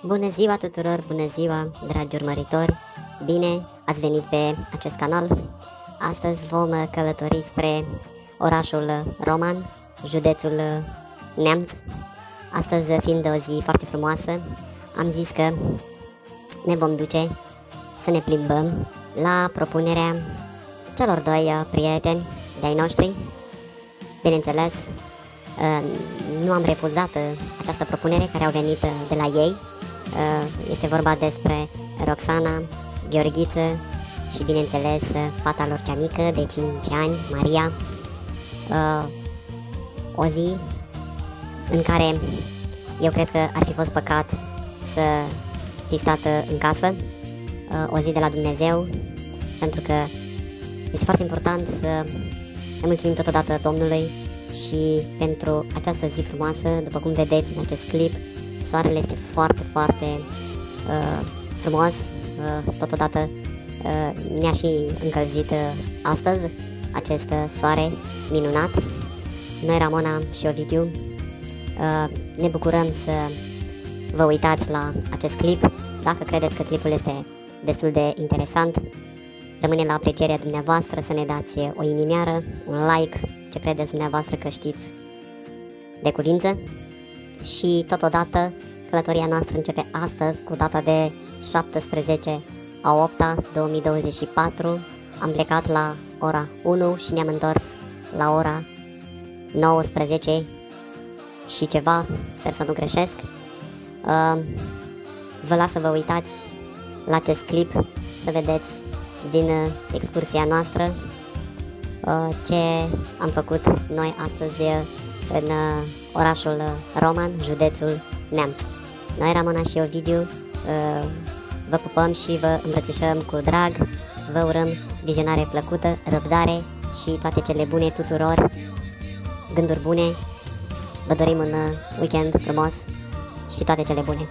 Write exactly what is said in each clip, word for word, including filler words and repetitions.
Bună ziua tuturor, bună ziua, dragi urmăritori! Bine ați venit pe acest canal. Astăzi vom călători spre orașul Roman, județul Neamț. Astăzi, fiind o zi foarte frumoasă, am zis că ne vom duce să ne plimbăm la propunerea celor doi prieteni de-ai noștri. Bineînțeles, nu am refuzat această propunere care au venit de la ei. Este vorba despre Roxana, Gheorghiță și, bineînțeles, fata lor cea mică de cinci ani, Maria. O zi în care eu cred că ar fi fost păcat să fi stat în casă, o zi de la Dumnezeu, pentru că este foarte important să ne mulțumim totodată Domnului și pentru această zi frumoasă. După cum vedeți în acest clip, soarele este foarte, foarte uh, frumos, uh, totodată uh, ne-a și încălzit uh, astăzi acest uh, soare minunat. Noi, Ramona și Ovidiu, uh, ne bucurăm să vă uitați la acest clip. Dacă credeți că clipul este destul de interesant, rămâne la aprecierea dumneavoastră să ne dați o inimioară, un like, ce credeți dumneavoastră că știți de cuvință. Și totodată călătoria noastră începe astăzi cu data de șaptesprezece a opta două mii douăzeci și patru. Am plecat la ora unu și ne-am întors la ora nouăsprezece și ceva, sper să nu greșesc. Uh, vă las să vă uitați la acest clip, să vedeți din uh, excursia noastră uh, ce am făcut noi astăzi uh, în uh, orașul uh, Roman, județul Neamț. Noi, Ramona și Ovidiu, uh, vă pupăm și vă îmbrățișăm cu drag, vă urăm vizionare plăcută, răbdare și toate cele bune tuturor, gânduri bune, vă dorim un uh, weekend frumos și toate cele bune.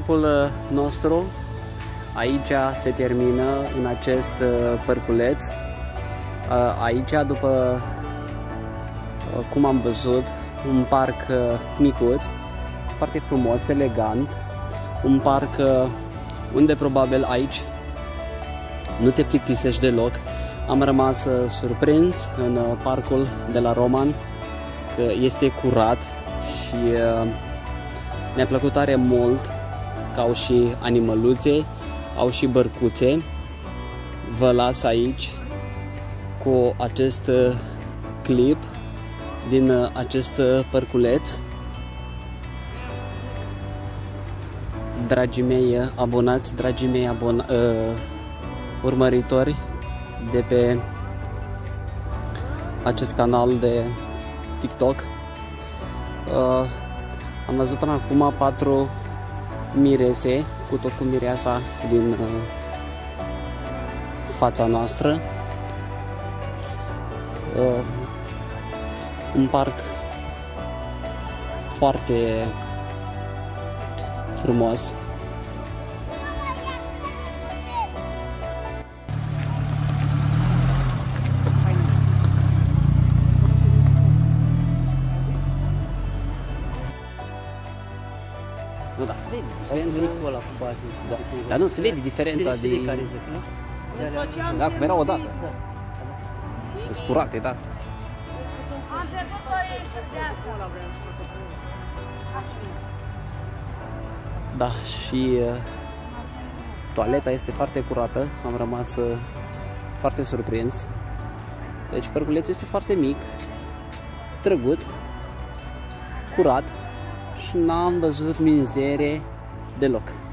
tripul nostru aici se termină în acest parculeț. Aici, după cum am văzut, un parc micuț, foarte frumos, elegant, un parc unde probabil aici nu te plictisești deloc. Am rămas surprins în parcul de la Roman că este curat și mi-a plăcut tare mult că au și animăluțe, au și bărcuțe. Vă las aici cu acest clip din acest parculeț. Dragii mei abonați, dragii mei abon uh, urmăritori de pe acest canal de TikTok, uh, am văzut până acum patru mirese, cu tot cu mireasa din uh, fața noastră. Uh, un parc foarte frumos. Nu, da, se vede diferența ăla cu bază. Da. Dar nu, se vede diferența de... Da, cum era odată. Sunt curate, da. Da, și uh, toaleta este foarte curată, am rămas uh, foarte surprins. Deci parculețul este foarte mic, drăguț, curat și n-am văzut mizere deloc.